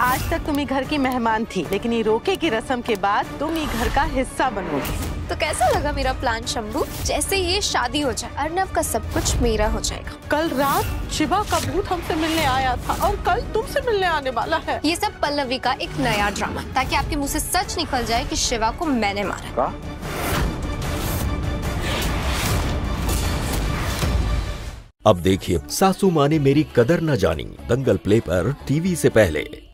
आज तक तुम ही घर की मेहमान थी, लेकिन ये रोके की रस्म के बाद तुम ही घर का हिस्सा बनोगी। तो कैसा लगा मेरा प्लान शंभू? जैसे ये शादी हो जाए अर्नव का सब कुछ मेरा हो जाएगा। कल रात शिवा का भूत हमसे मिलने आया था और कल तुमसे मिलने आने वाला है। ये सब पल्लवी का एक नया ड्रामा, ताकि आपके मुंह से सच निकल जाए कि शिवा को मैंने मारा। अब देखिए सासू माँ ने मेरी कदर न जानी, दंगल प्ले पर टीवी से पहले।